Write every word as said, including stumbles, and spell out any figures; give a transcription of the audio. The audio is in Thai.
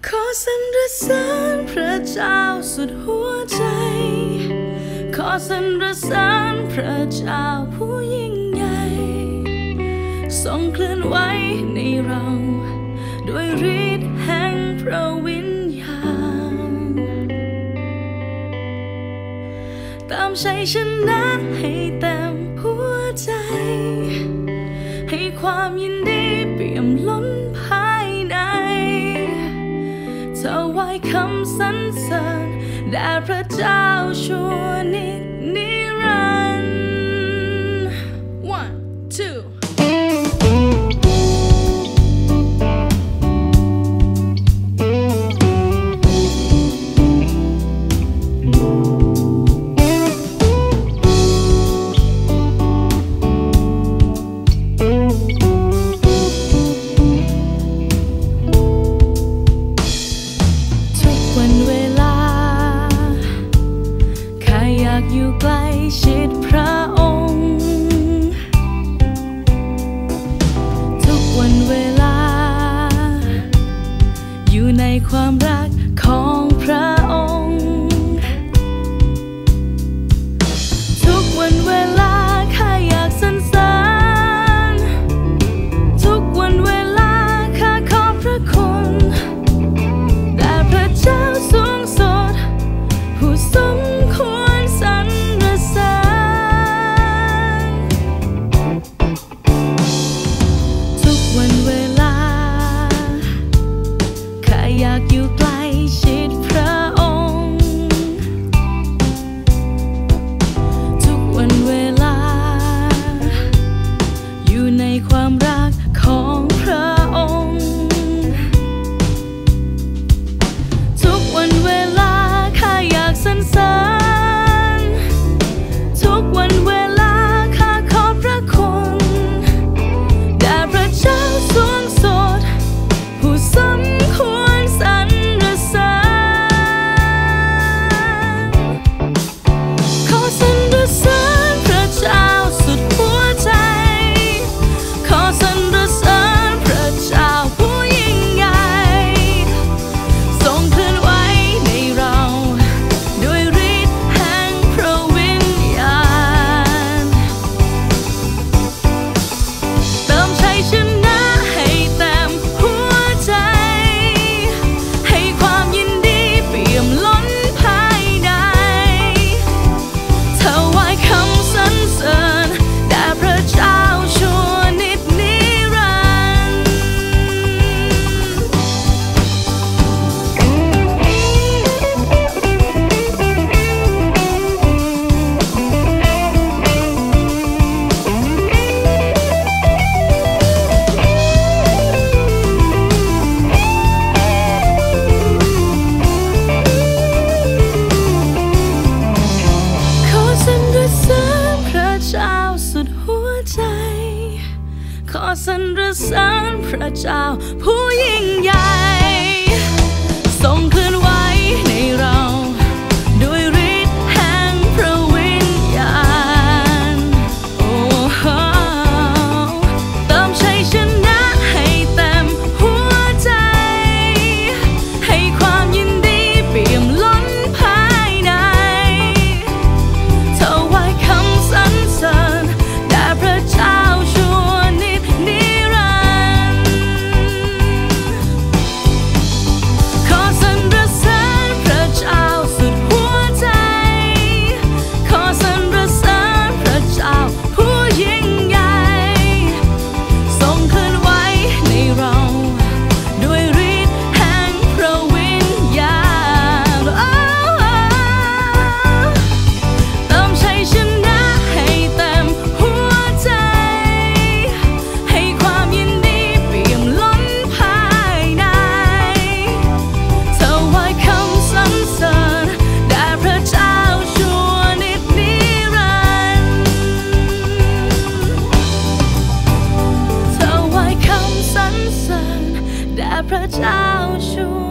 ขอสรรเสริญพระเจ้าสุดหัวใจขอสรรเสริญพระเจ้าผู้ยิ่งใหญ่ทรงเคลื่อนไหวในเราด้วยฤทธิ์แห่งพระวิญญาณตามชัยชนะให้เต็มหัวใจให้ความยินดีเปี่ยมล้นภายในถวายคำสรรเสริญแด่พระเจ้าชั่วนิจนิรันดร์ one twoอยู่ใกล้ชิดพระองค์ทุกวันเวลาอยู่ในความรักของพระองค์ทุกวันเวลาข้าอยากสรรเสริญทุกวันเวลาข้าขอบพระคุณแด่พระเจ้าสูงสุดผู้สมควรอยากอยู่ใกล้ชิดพระองค์ทุกวันเวลาอยู่ในความรักของพระองค์ทุกวันเวลาข้าอยากสรรเสริญทุกวันเวลาข้าขอบพระคุณแด่พระเจ้าสูงสุดผู้สมควรขอสรรเสริญพระเจ้าผู้ยิ่งใหญ่ทรงเคลื่อนไหวในเราด้วยฤทธิ์แห่งพระวิญญาณโอ้โหเติมชัยชนะให้เต็มหัวใจให้ความยินดีเปี่ยมล้นภายในถวายคำสรรเสริญแด่พระเจ้าพระเจ้าช่วย